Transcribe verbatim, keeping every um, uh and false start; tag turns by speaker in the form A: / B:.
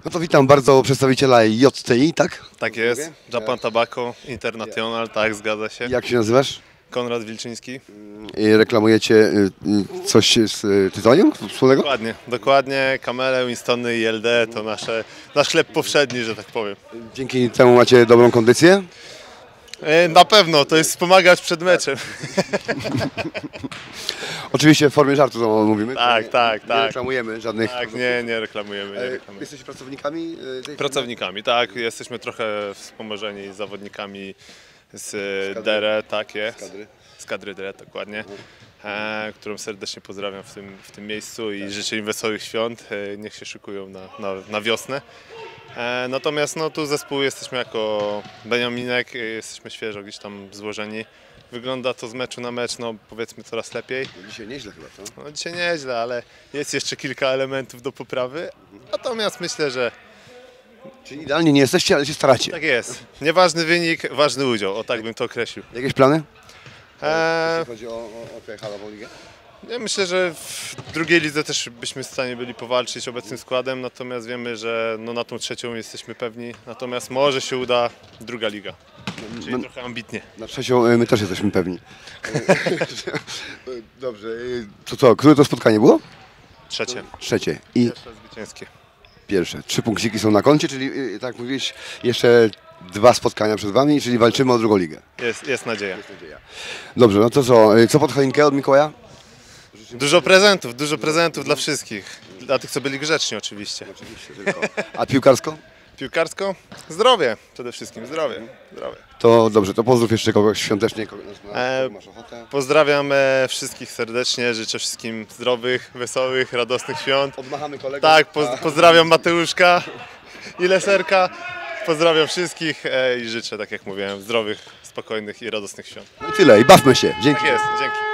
A: No to witam bardzo przedstawiciela J T I, tak?
B: Tak jest, Japan Tobacco International, tak, zgadza się.
A: Jak się nazywasz?
B: Konrad Wilczyński.
A: I reklamujecie y, y, coś z y, tytonium wspólnego?
B: Dokładnie, dokładnie, Camele, Winstony i L D to nasze, nasz chleb powszedni, że tak powiem.
A: Dzięki temu macie dobrą kondycję?
B: E, Na pewno, to jest wspomagać przed meczem.
A: Oczywiście w formie żartu to mówimy.
B: Tak,
A: Nie-
B: tak,
A: Nie
B: tak.
A: reklamujemy żadnych...
B: Tak, nie, nie reklamujemy, nie
A: E,
B: reklamujemy.
A: Jesteście pracownikami y, tej
B: Pracownikami, tak, jesteśmy trochę wspomożeni zawodnikami z
A: kadry.
B: Dere, tak jest.
A: kadry?
B: Z kadry Dere, dokładnie. E, którą serdecznie pozdrawiam w tym, w tym miejscu i życzę im wesołych świąt. E, niech się szykują na, na, na wiosnę. E, natomiast no, tu zespół jesteśmy jako Beniaminek, e, jesteśmy świeżo gdzieś tam złożeni. Wygląda to z meczu na mecz, no powiedzmy coraz lepiej.
A: Dzisiaj nieźle chyba, co?
B: No, dzisiaj nieźle, ale jest jeszcze kilka elementów do poprawy. Natomiast myślę, że
A: Czyli idealnie nie jesteście, ale się staracie.
B: tak jest. Nieważny wynik, ważny udział, o tak bym to określił.
A: Jakieś plany?
B: E,
A: Jeśli chodzi o, o, o tę halową ligę?
B: Ja myślę, że w drugiej lidze też byśmy w stanie byli powalczyć obecnym składem, natomiast wiemy, że no na tą trzecią jesteśmy pewni, natomiast może się uda druga liga, czyli
A: No-
B: trochę ambitnie.
A: Na trzecią y, my też jesteśmy pewni. Dobrze, y, to co, które to spotkanie było?
B: Trzecie,
A: Trzecie i
B: pierwsze zwycięskie.
A: pierwsze. Trzy punkciki są na koncie, czyli y, tak jak mówiłeś, jeszcze dwa spotkania przed wami, czyli walczymy o drugą ligę.
B: Jest, jest nadzieja.
A: Dobrze, no to co, y, co pod choinkę od Mikołaja?
B: Dużo prezentów, dużo prezentów dla wszystkich, dla tych, co byli grzeczni oczywiście.
A: Oczywiście tylko. A piłkarsko?
B: Piłkarsko? Zdrowie, przede wszystkim zdrowie. zdrowie.
A: To dobrze, to pozdrów jeszcze kogoś świątecznie, kogoś na,
B: E,
A: masz ochotę.
B: Pozdrawiam e, wszystkich serdecznie, życzę wszystkim zdrowych, wesołych, radosnych świąt.
A: Odmachamy kolegom.
B: Tak, poz, pozdrawiam Mateuszka i Leserka. Pozdrawiam wszystkich e, i życzę, tak jak mówiłem, zdrowych, spokojnych i radosnych świąt.
A: No i tyle, i bawmy się. Dzięki.
B: Tak jest, dzięki.